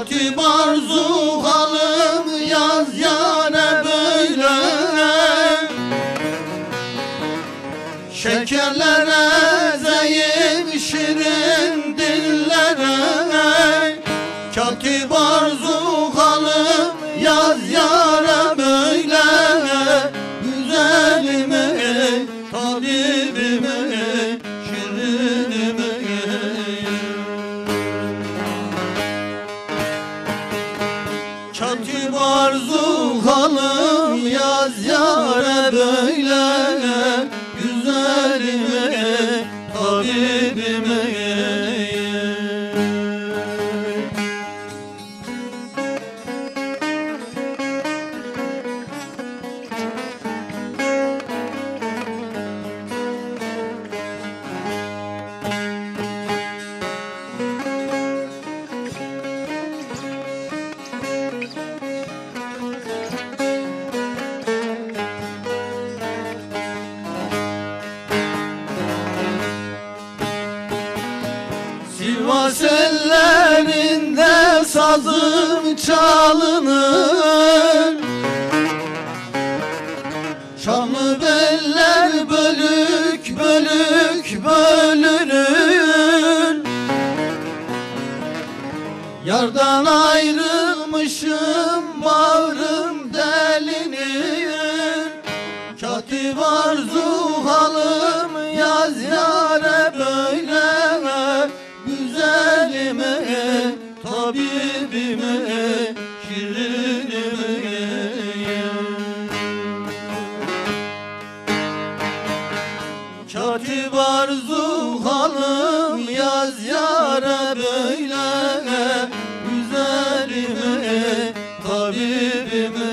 Katip arzu halım yaz yâre böyle. Şekerlere zeyim şirin dillere. Katip arzu halım yaz yâre böyle. Güzelime, tabibime, şirinime. Katip arzu halım yaz yâre böyle. Güzelime, tabibime. Sivas ellerinde sazım çalınır. Şanlı beller bölük bölük bölünür. Yardan ayrılmışım bağrım delinir. Katip arzu halım yaz yâre böyle. Güzelime, tabibime, şirinime. Katip arzu halım yaz yâre böyle. Güzelime, tabibime.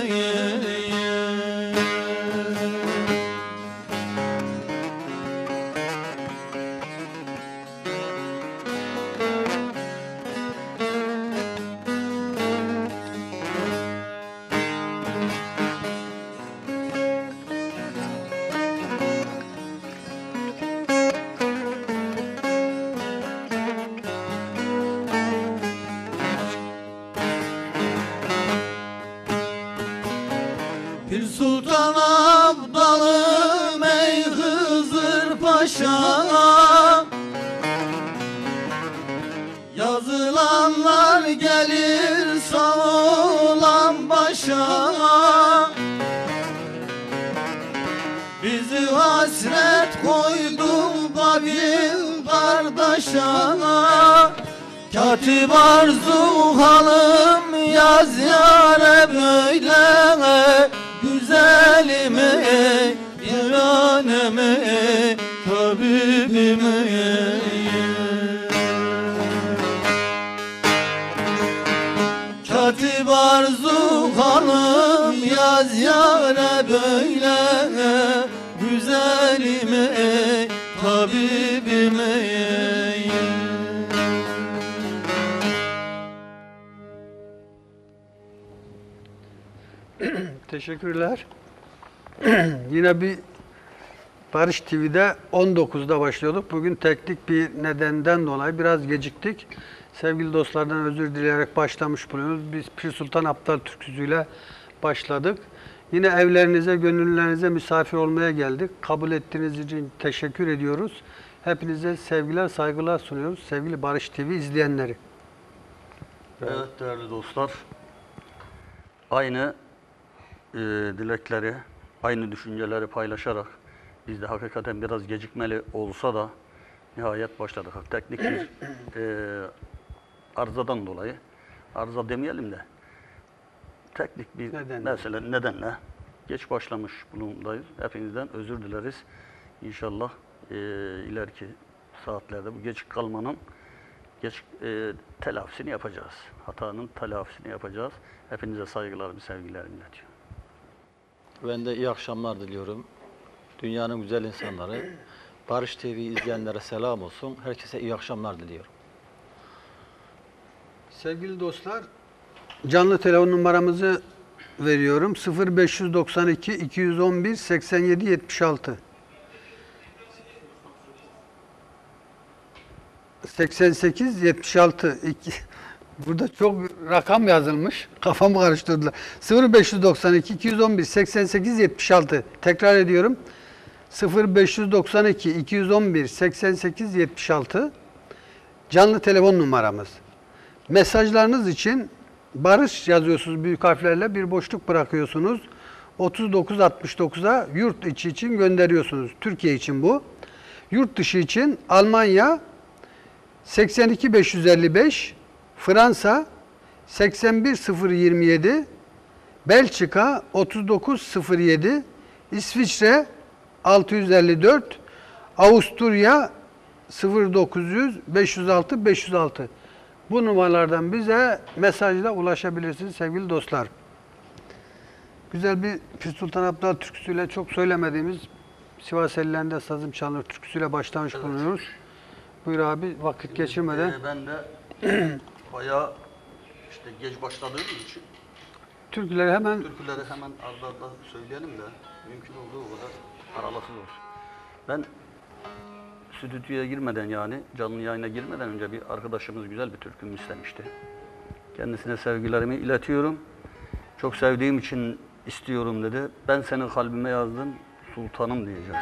Pir Sultan Abdalım ey Hızır Paşa. Yazılanlar gelir sağ olan başa. Bizi hasret koydun kabil kardeşa. Katip arzu halım yaz yâre böyle. Güzelime, divaneme, tabibime. Katip arzu halım yaz yâre böyle. Güzelime, tabibime. Teşekkürler. Yine bir Barış TV'de 19'da başlıyorduk. Bugün teknik bir nedenden dolayı biraz geciktik. Sevgili dostlardan özür dileyerek başlamış bulunuyoruz. Biz Pir Sultan Abdal türküsüyle başladık. Yine evlerinize, gönüllerinize misafir olmaya geldik. Kabul ettiğiniz için teşekkür ediyoruz. Hepinize sevgiler, saygılar sunuyoruz. Sevgili Barış TV izleyenleri. Evet değerli dostlar. Aynı dilekleri, aynı düşünceleri paylaşarak biz de hakikaten biraz gecikmeli olsa da nihayet başladık. Teknik bir arızadan dolayı, arıza demeyelim de teknik bir mesele nedenle geç başlamış bulundayız. Hepinizden özür dileriz. İnşallah ileriki saatlerde bu geç kalmanın telafisini yapacağız. Hatanın telafisini yapacağız. Hepinize saygılarımı, sevgilerimi iletiyorum. Ben de iyi akşamlar diliyorum. Dünyanın güzel insanları, Barış TV izleyenlere selam olsun. Herkese iyi akşamlar diliyorum. Sevgili dostlar, canlı telefon numaramızı veriyorum. 0592 211 87 76. 88 76 Burada çok rakam yazılmış. Kafamı karıştırdılar. 0592 211 88 76. Tekrar ediyorum. 0592 211 88 76. Canlı telefon numaramız. Mesajlarınız için Barış yazıyorsunuz büyük harflerle, bir boşluk bırakıyorsunuz. 3969'a yurt içi için gönderiyorsunuz. Türkiye için bu. Yurt dışı için Almanya 82555, Fransa 81027, Belçika 3907, İsviçre 654, Avusturya 0900 506 506. Bu numaralardan bize mesajla ulaşabilirsiniz sevgili dostlar. Güzel bir Pir Sultan Abdal türküsüyle, çok söylemediğimiz Sivas ellerinde sazım çalınır türküsüyle başlamış bulunuyoruz. Buyur abi, vakit geçirmeden. Ben de bayağı işte geç başladığım için Türküleri hemen arda arda söyleyelim de mümkün olduğu kadar aralıksız olsun. Ben stüdyoya girmeden, yani canlı yayına girmeden önce bir arkadaşımız güzel bir türkümü istemişti. Kendisine sevgilerimi iletiyorum. Çok sevdiğim için istiyorum dedi. Ben senin kalbime yazdım, sultanım diyeceğim.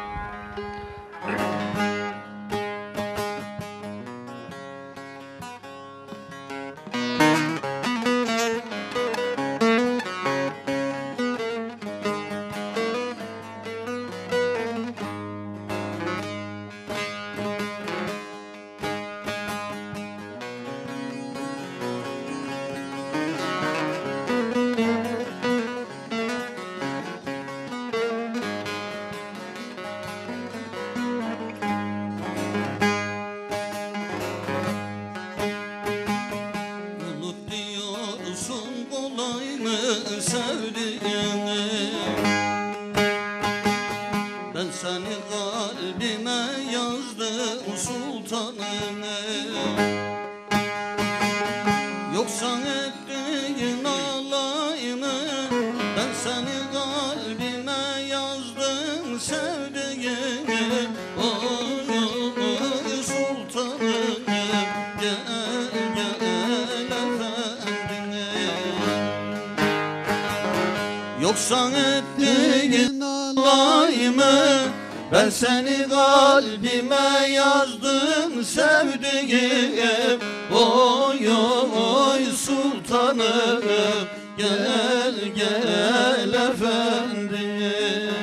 Yoksa ettiğin alayımı, ben seni kalbime yazdım sevdiğim. Oy oy sultanım, gel gel efendim.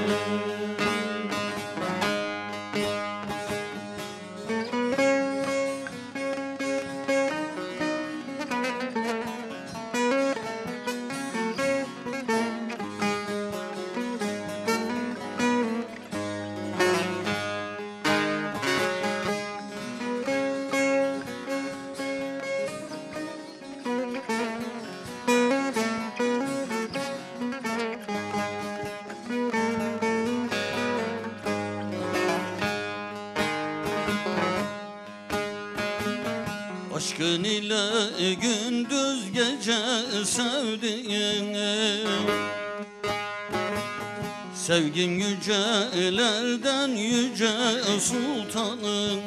Aşkın ile gündüz gece sevdiğim, sevgin yücelerden yüce sultanım.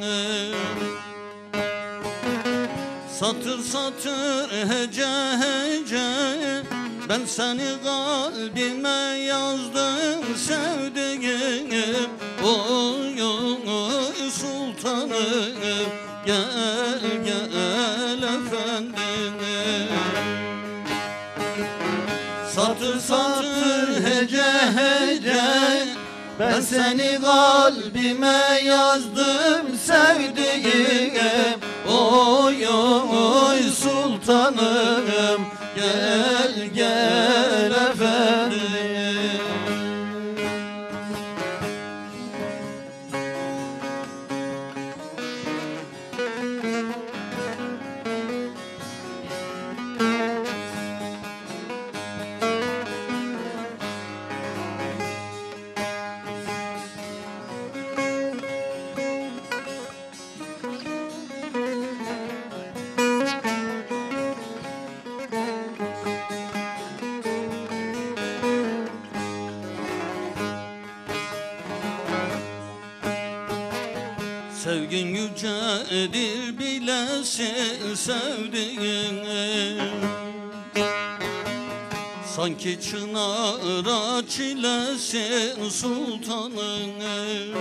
Satır satır hece hece, ben seni kalbime yazdım sevdiğim. Oy oy sultanım, gel gel efendim. Satır satır hece hece, ben seni kalbime yazdım sevdiğim. Oy oy sultanım, gel gel efendim. Sevgin yücedir bilesin sevdiğin, Sanki çınara çilesin sultanım.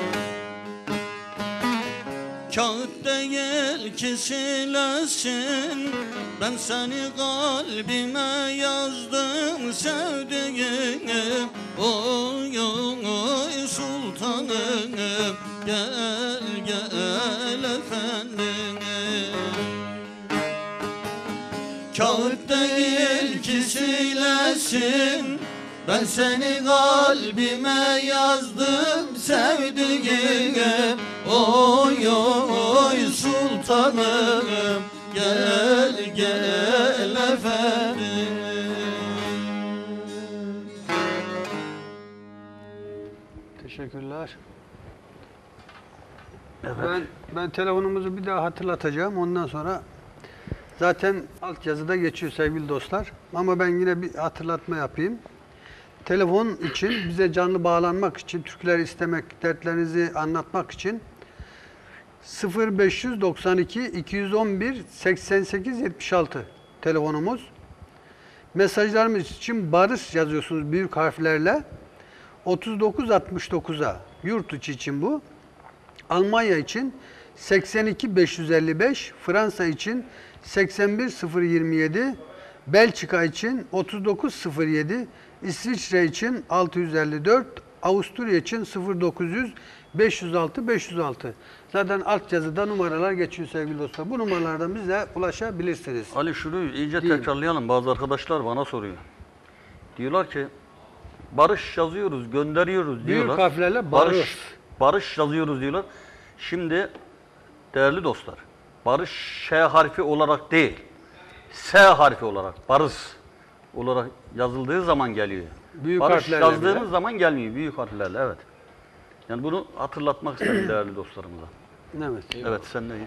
Kağıt değil ki silesin, ben seni kalbime yazdım sevdiğim. Oy oy sultanım, gel gel efendim. Kağıt değil ki silesin, ben seni kalbime yazdım sevdiğim. Oy oy sultanım, gel gel efendim. Teşekkürler. Evet. Ben telefonumuzu bir daha hatırlatacağım. Ondan sonra zaten altyazıda geçiyor sevgili dostlar. Ama ben yine bir hatırlatma yapayım. Telefon için, bize canlı bağlanmak için, türküler istemek, dertlerinizi anlatmak için 0592 211 88 76 telefonumuz. Mesajlarımız için Barış yazıyorsunuz büyük harflerle. 3969'a yurt içi için bu. Almanya için 82 555, Fransa için 81 027, Belçika için 3907, İsviçre için 654, Avusturya için 0900 506 506. Zaten altyazıda numaralar geçiyor sevgili dostlar. Bu numaralardan bize ulaşabilirsiniz. Ali şunu iyice Değil. tekrarlayalım. Bazı arkadaşlar bana soruyor. Diyorlar ki barış yazıyoruz, gönderiyoruz diyorlar. Büyük harflerle barış. Barış yazıyoruz diyorlar. Şimdi değerli dostlar, barış Ş harfi olarak değil, S harfi olarak, barış olarak yazıldığı zaman geliyor. Büyük barış harflerle yazdığımız bile. zaman gelmiyor, büyük harflerle, evet. Yani bunu hatırlatmak istedim değerli dostlarımıza. Evet. Evet, sen neyiz?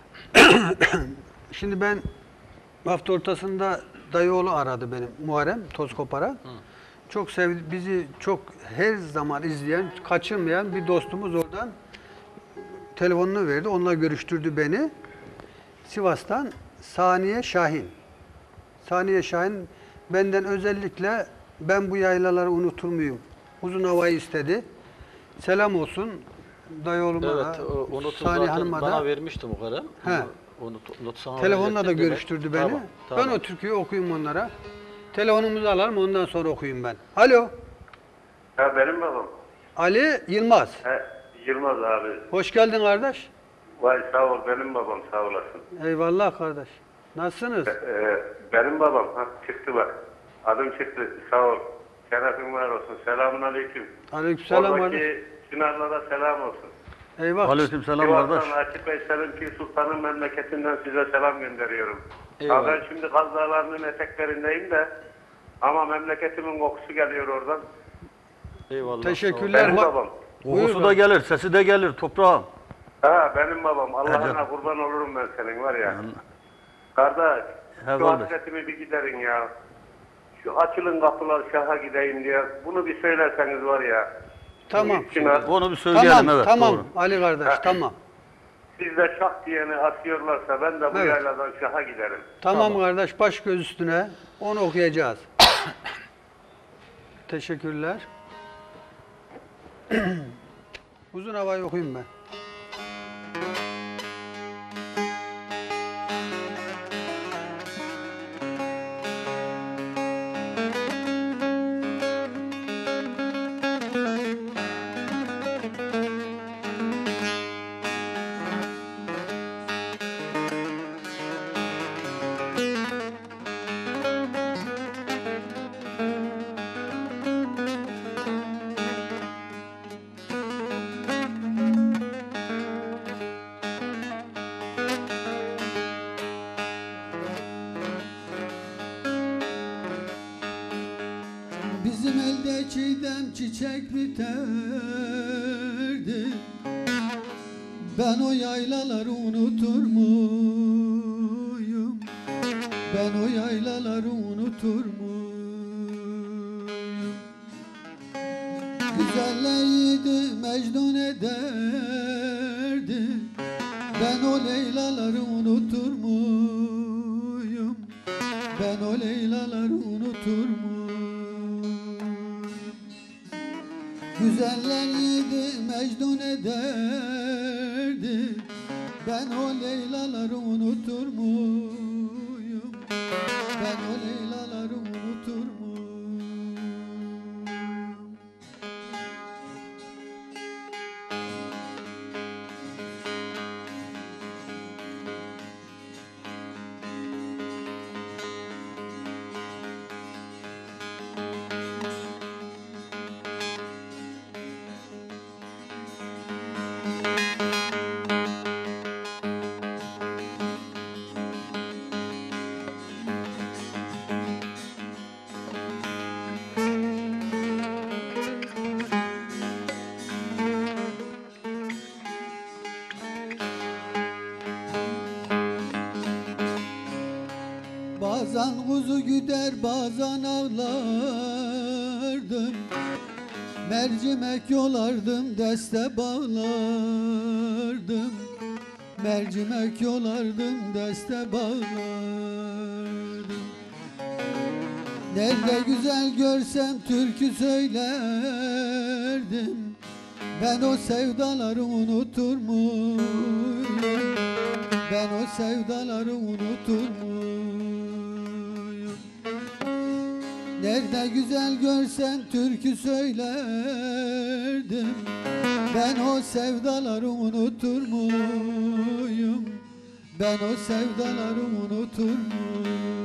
Şimdi ben hafta ortasında dayıoğlu aradı benim Muharrem Tozkopar'a. Çok sevdi, bizi çok her zaman izleyen, kaçırmayan bir dostumuz oradan telefonunu verdi. Onunla görüştürdü beni. Sivas'tan Saniye Şahin. Saniye Şahin benden özellikle ben bu yaylaları unutur muyum? Uzun havayı istedi. Selam olsun dayıoğluma Evet, da, unutup Saniye zaten Hanım'a bana da. vermiştim o kadar. He. Unutsam Telefonla da verecektim görüştürdü demek. beni. Tamam. Ben o türküyü okuyayım onlara. Telefonumuzu alalım, ondan sonra okuyayım ben. Alo, Ha benim babam. Ali Yılmaz. He, Yılmaz abi. Hoş geldin kardeş. Vay sağ ol benim babam sağ olasın. Eyvallah kardeş. Nasılsınız? Benim babam ha, çıktı bak. Adım çıktı sağ ol. Şerefin var olsun. Selamun aleyküm. Aleykümselam kardeş. Oradaki Çınarlara selam olsun. Eyvah. Aleykümselam kardeş. Sivas'tan Akif Bey Selimki Sultan'ın memleketinden size selam gönderiyorum. Eyvallah. Ha, ben şimdi Kaz Dağları'nın eteklerindeyim de ama memleketimin kokusu geliyor oradan. Eyvallah. Teşekkürler. Benim babam. Kokusu da gelir, sesi de gelir toprağım. Ha benim babam. Hadi. Allah'ına kurban olurum ben senin var ya. Kardeş, He şu kardeş. hasretimi bir giderin ya. Şu açılın kapılar şaha gideyim diye. Bunu bir söylerseniz var ya. Tamam. Çınar, Onu bir söyleyelim, Tamam, evet. tamam Doğru. Ali kardeş, tamam. siz de şah diyeni asıyorlarsa ben de bu Evet. yayladan şaha giderim. Tamam kardeş, baş göz üstüne. Onu okuyacağız. Teşekkürler. Uzun havayı okuyayım ben. Bizim elde çiğdem çiçek biterdi. Ben o yaylaları unutur muyum? Ben o yaylaları unutur muyum? Güzelleriydi Mecnun ederdi. Ben o Leylaları unutur muyum? Ben o Leylaları unutur muyum? Güzeller yedi Mecnun ederdi. Ben o Leylaları unutur muyum? Ben o Leylaları unutur muyum? Bazen kuzu güder bazen ağlardım. Mercimek yolardım deste bağlardım. Mercimek yolardım deste bağlardım. Nerede güzel görsem türkü söylerdim. Ben o sevdaları unutur muyum? Ben o sevdaları unutur muyum? Nerede güzel görsem türkü söylerdim. Ben o sevdaları unutur muyum? Ben o sevdaları unutur muyum?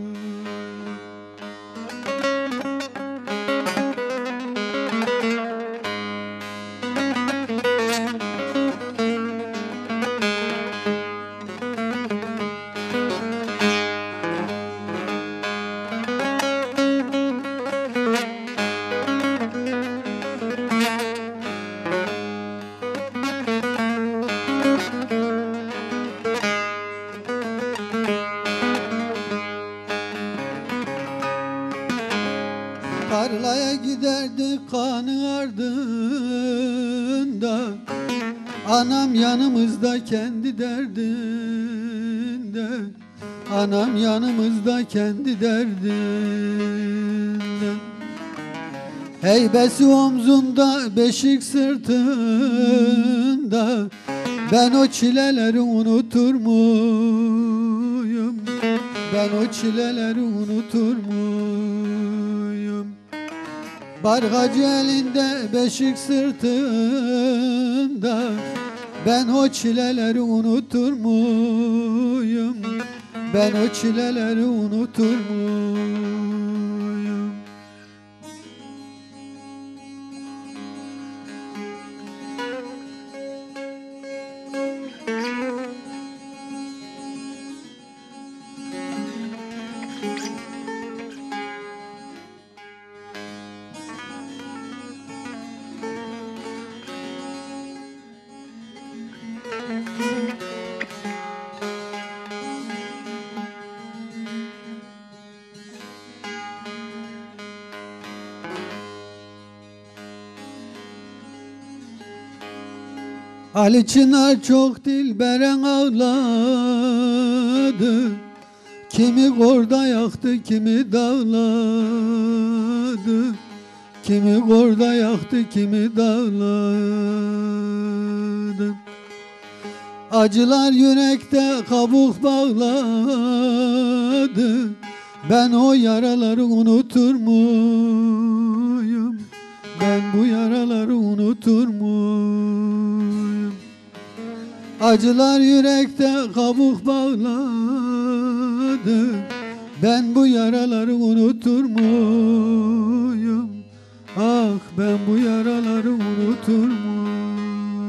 Tarlaya giderdik kanı ardında. Anam yanımızda kendi derdinde. Anam yanımızda kendi derdinde. Heybesi omzunda, beşik sırtında. Ben o çileleri unutur muyum? Ben o çileleri unutur muyum? Bargacı elinde, beşik sırtında. Ben o çileleri unutur muyum? Ben o çileleri unutur muyum? Ali Çınar çok dilberen ağladı. Kimi korda yaktı, kimi dağladı. Kimi korda yaktı, kimi dağladı. Acılar yürekte kabuk bağladı. Ben o yaraları unutur muyum? Ben bu yaraları unutur muyum? Acılar yürekte kabuk bağladı. Ben bu yaraları unutur muyum? Ah ben bu yaraları unutur muyum?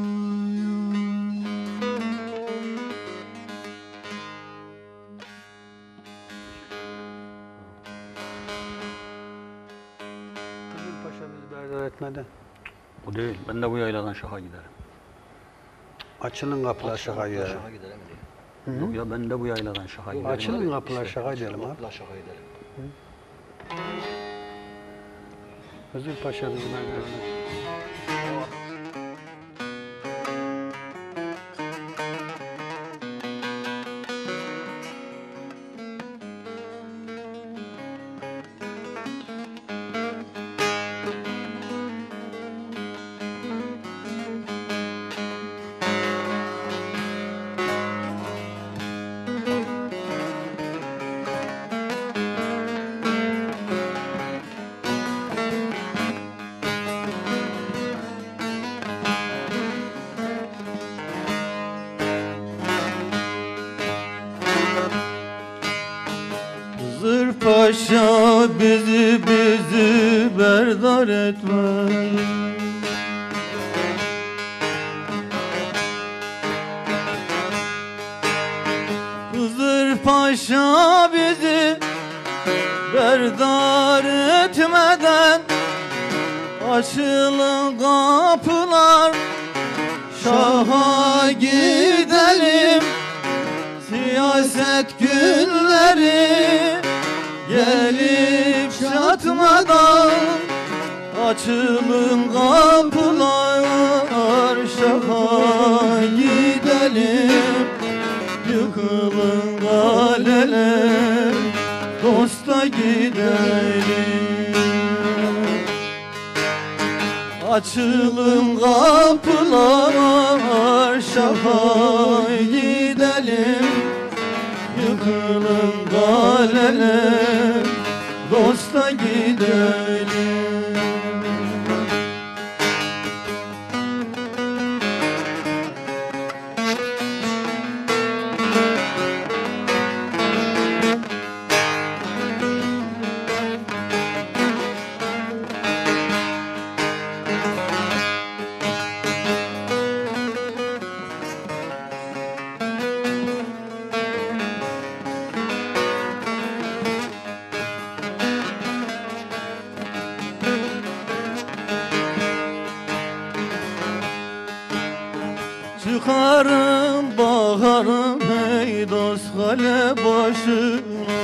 Kızıl Paşa bizi berder etmedi. O değil. Ben de bu yayladan şaha giderim. Açılın kapılar şaka gidelim. Şaka gidelim diye. Yok ya ben de bu yayladan şaha giderim. Açılın kapılar şaka gidelim abi. Kapılar şaka gidelim. Kızıl Paşa bizi berder etmedi. paşa bizi berdar etme. Hızır Paşa bizi berdar etmeden açılın kapılar, Şaha gidelim. Siyaset günleri gelip çatmadan açılın kapılar, Şaha gidelim. Yıkılın kaleler, dosta gidelim. Açılın kapılar, Şaha gidelim. Yıkılın kaleler, dosta gidelim. Çıkarım baharım ey dost kale başına.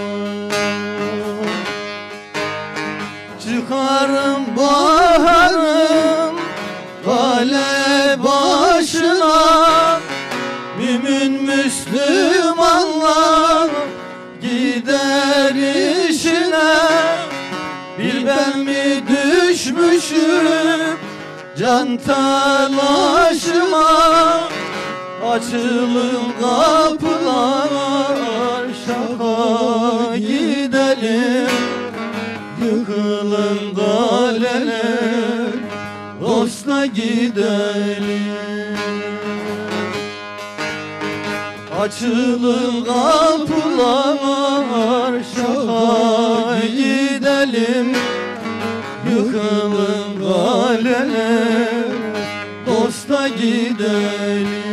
Çıkarım baharım kale başına. Mümin Müslümanlar gider işine. Bir ben mi düşmüşüm can talaşıma. Açılın kapılar, Şaha gidelim. Yıkılın kaleler, dosta gidelim. Açılın kapılar, Şaha gidelim. Yıkılın kaleler, dosta gidelim.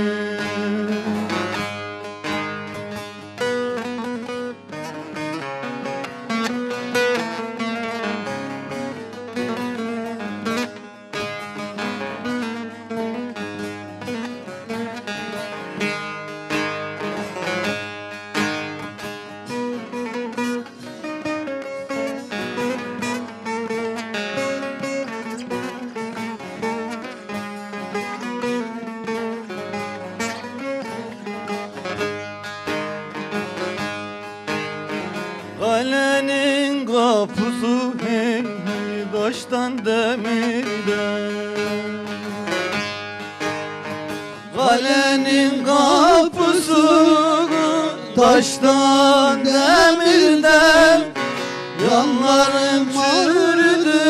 Kalenin kapısı hey taştan demirden. Kalenin kapısı taştan demirden. Yanlarım çürüdü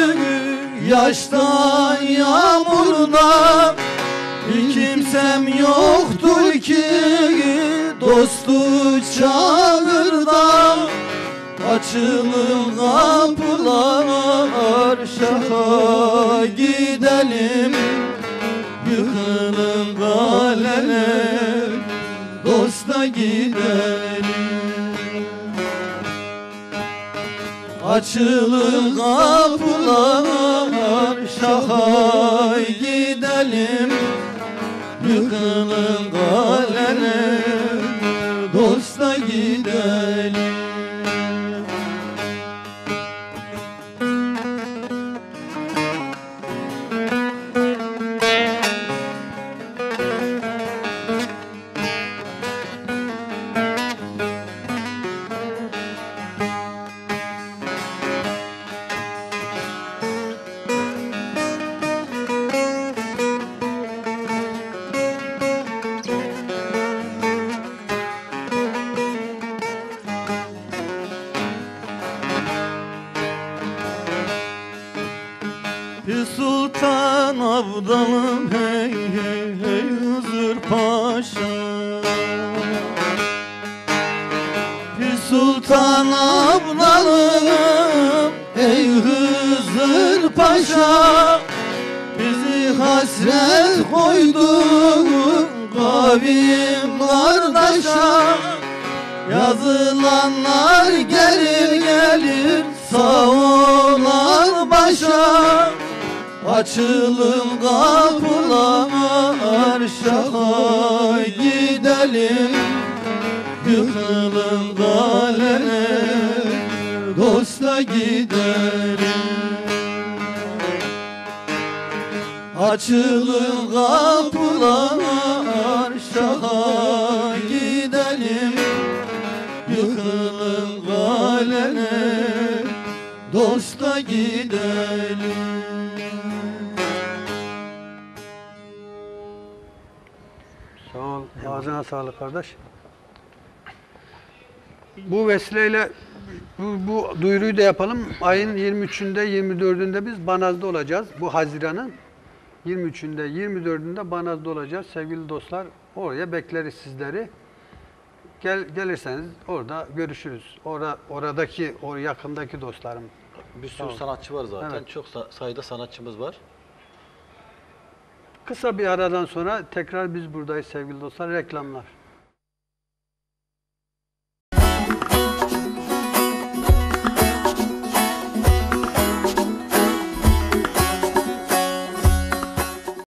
yaştan yağmurdan. Bir kimsem yoktur ki dostu çağırdan. Açılın kapılar, Şaha gidelim. Yıkılın kaleler, dosta gidelim. Açılın kapılar, Şaha gidelim. Yıkılın kaleler, dosta gidelim. Bir sultan abdalım hey hey hey Hızır Paşa. Bir sultan abdalım sevdalım ey Hızır Paşa. Bizi hasret koydun kavim kardeşa. Yazılanlar gelir gelir sağ olan başa. Açılın kapılar şaha gidelim. Yıkılın kaleler dosta gidelim. Açılın kapılar şaha gidelim. Yıkılın kaleler dosta gidelim. Sağ ol. Ağzına sağlık kardeş. Bu vesileyle bu duyuruyu da yapalım. Ayın 23'ünde 24'ünde biz Banaz'da olacağız. Bu Haziran'ın 23'ünde 24'ünde Banaz'da olacağız. Sevgili dostlar, oraya bekleriz sizleri. Gelirseniz orada görüşürüz. Oradaki, yakındaki dostlarım. Bir sürü Tamam. sanatçı var zaten. Evet. Çok sayıda sanatçımız var. Kısa bir aradan sonra tekrar biz buradayız sevgili dostlar. Reklamlar.